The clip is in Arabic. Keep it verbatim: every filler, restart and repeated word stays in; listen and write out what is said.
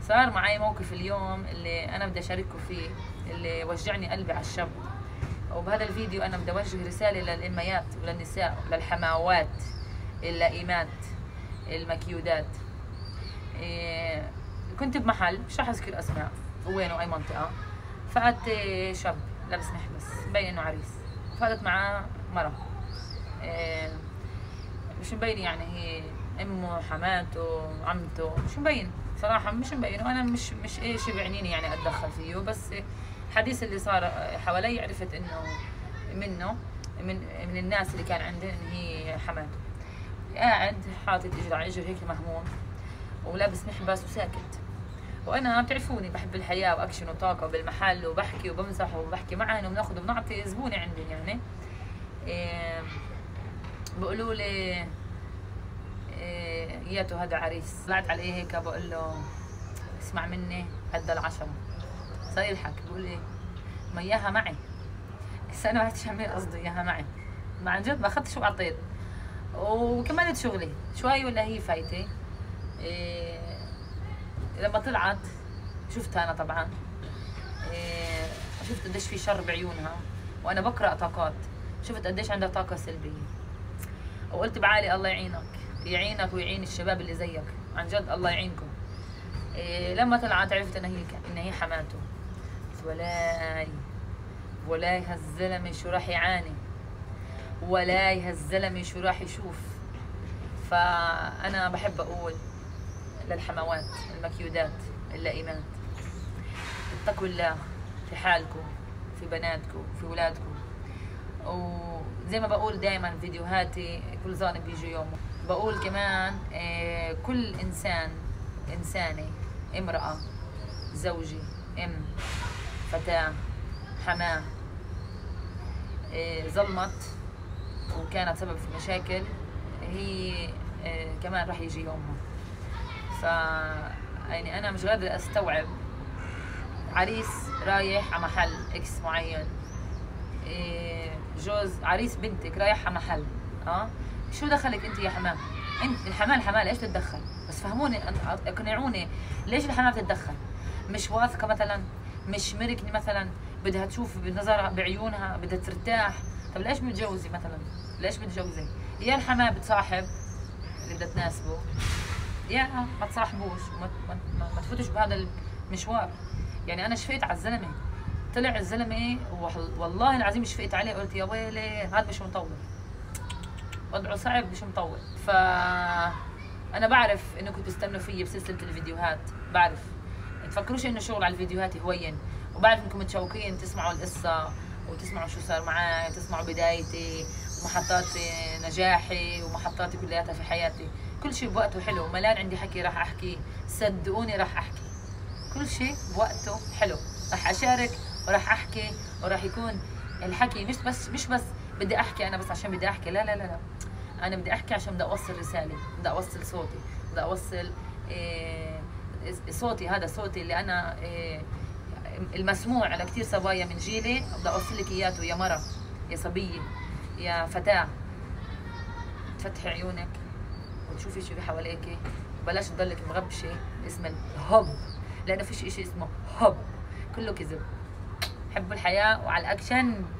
صار معي موقف اليوم اللي انا بدي اشارككم فيه، اللي وجعني قلبي على الشاب. وبهذا الفيديو انا بدي اوجه رساله للاميات وللنساء وللحماوات اللئيمات المكيودات. إيه، كنت بمحل مش رح اذكر اسماء وينه اي منطقه، فات شاب لابس محبس مبين انه عريس، فاتت معاه مرة إيه مش مبين، يعني هي امه حماته عمته، مش مبين صراحه، مش مبين. وانا مش مش ايه شي بيعنيني يعني اتدخل فيه، بس الحديث اللي صار حوالي عرفت انه منه من من الناس اللي كان عنده ان هي حماته. قاعد حاطط اجر على اجر هيك مهموم ولابس محبس وساكت. وانا بتعرفوني بحب الحياه واكشن وطاقه بالمحل، وبحكي وبمزح وبحكي معهم وبناخذ وبنعطي. زبوني عندي يعني إيه، بقولوا لي إيه ياتو هذا عريس. طلعت عليه هيك بقول له اسمع مني هدا العشرة. صار يضحك بقول لي ما اياها معي. بس انا ما عرفتش اعمل قصده اياها معي، ما عن جد ما اخذت شو اعطيت وكملت شغلي. شوي ولا هي فايته إيه، لما طلعت شفتها انا طبعا إيه، شفت قديش في شر بعيونها، وانا بقرا طاقات، شفت قديش عندها طاقه سلبيه، وقلت بعالي الله يعينك يعينك ويعين الشباب اللي زيك، عن جد الله يعينكم. إيه لما طلعت عرفت ان هي ان هي حماته. ولاي ولاي هالزلمه شو راح يعاني، ولاي هالزلمه شو راح يشوف. فانا بحب اقول للحموات المكيودات اللئيمات اتقوا الله في حالكم، في بناتكم، في ولادكم. وزي ما بقول دائما فيديوهاتي كل ظالم بيجي يومه، بقول كمان آه كل انسان انسانه، امراه، زوجي، ام، فتاه، حماه آه ظلمت وكانت سبب في مشاكل، هي آه كمان راح يجي يومها. ف يعني انا مش قادره استوعب عريس رايح على محل اكس معين، جوز عريس بنتك رايح على محل، اه شو دخلك انت يا حمام؟ انت الحمال حمال ايش تتدخل؟ بس فهموني اقنعوني ليش الحمام تتدخل؟ مش واثقه مثلا؟ مش مركني مثلا؟ بدها تشوف بنظرها بعيونها، بدها ترتاح. طب ليش متجوزي مثلا؟ ليش متجوزي؟ يا الحمام بتصاحب اللي بدها تناسبه، يا ما تصاحبوش وما ما, ما, ما تفوتوش بهذا المشوار. يعني انا شفيت على الزلمه، طلع الزلمه والله العظيم شفقت عليه، قلت يا ويلي هذا مش مطول، وضعه صعب مش مطول. ف انا بعرف انكم تستنوا فيي بسلسله الفيديوهات، بعرف تفكروش انه شغل على الفيديوهات هوين، وبعرف انكم متشوقين تسمعوا القصه وتسمعوا شو صار معي، تسمعوا بدايتي ومحطات نجاحي ومحطاتي كلياتها في حياتي. كل شيء بوقته حلو، ملان عندي حكي راح احكي، صدقوني راح احكي كل شيء بوقته حلو، راح اشارك وراح احكي، وراح يكون الحكي مش بس مش بس بدي احكي انا بس عشان بدي احكي، لا لا لا لا، انا بدي احكي عشان بدي اوصل رساله، بدي اوصل صوتي، بدي اوصل إيه صوتي، هذا صوتي اللي انا إيه المسموع على كثير صبايا من جيلي، بدي اوصل لك اياه يا مرة، يا صبيه، يا فتاه. تفتحي عيونك وتشوفي شو في حواليك، بلاش تضلك مغبشه اسم الهب، لانه فيش اشي اسمه هب، كله كذب. حبوا الحياه وعلى الاكشن.